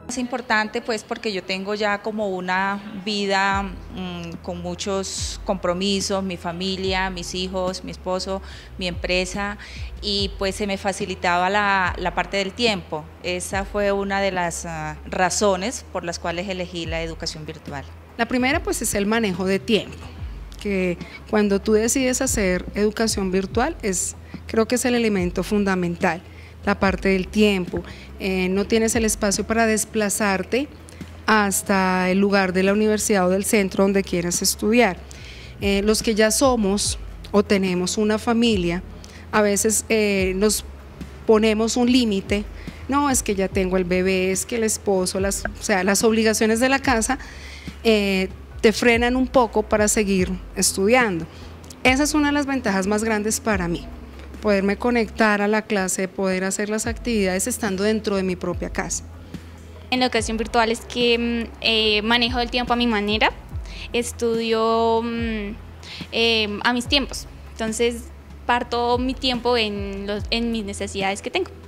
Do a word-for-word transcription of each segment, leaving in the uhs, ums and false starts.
Es importante pues porque yo tengo ya como una vida mmm, con muchos compromisos, mi familia, mis hijos, mi esposo, mi empresa, y pues se me facilitaba la, la parte del tiempo. Esa fue una de las uh, razones por las cuales elegí la educación virtual. La primera pues es el manejo de tiempo, que cuando tú decides hacer educación virtual es, creo que es el elemento fundamental. La parte del tiempo, eh, no tienes el espacio para desplazarte hasta el lugar de la universidad o del centro donde quieras estudiar. Eh, los que ya somos o tenemos una familia, a veces eh, nos ponemos un límite, no, es que ya tengo el bebé, es que el esposo, las, o sea, las obligaciones de la casa eh, te frenan un poco para seguir estudiando. Esa es una de las ventajas más grandes para mí. Poderme conectar a la clase, poder hacer las actividades estando dentro de mi propia casa. En la educación virtual es que eh, manejo el tiempo a mi manera, estudio eh, a mis tiempos, entonces parto mi tiempo en, los, en mis necesidades que tengo.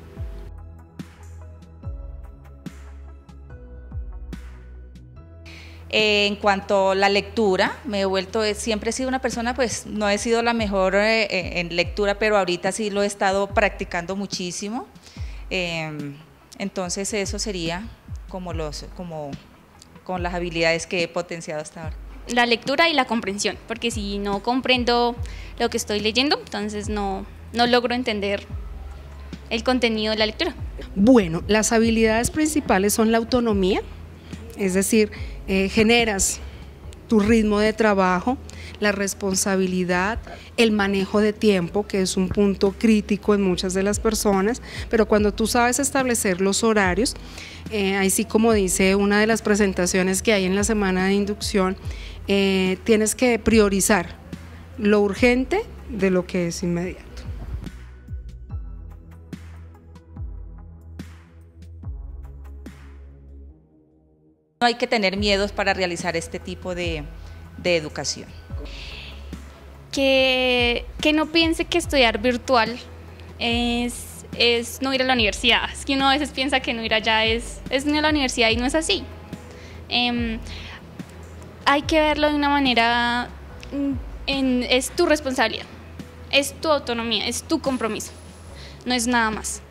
Eh, en cuanto a la lectura, me he vuelto, siempre he sido una persona, pues no he sido la mejor eh, en lectura, pero ahorita sí lo he estado practicando muchísimo. Eh, entonces eso sería como, los, como con las habilidades que he potenciado hasta ahora. La lectura y la comprensión, porque si no comprendo lo que estoy leyendo, entonces no, no logro entender el contenido de la lectura. Bueno, las habilidades principales son la autonomía, es decir, eh, generas tu ritmo de trabajo, la responsabilidad, el manejo de tiempo, que es un punto crítico en muchas de las personas, pero cuando tú sabes establecer los horarios, eh, ahí sí, como dice una de las presentaciones que hay en la semana de inducción, eh, tienes que priorizar lo urgente de lo que es inmediato. No hay que tener miedos para realizar este tipo de, de educación. Que, que no piense que estudiar virtual es, es no ir a la universidad. Es que uno a veces piensa que no ir allá es, es no ir a la universidad y no es así. Eh, hay que verlo de una manera, en, es tu responsabilidad, es tu autonomía, es tu compromiso, no es nada más.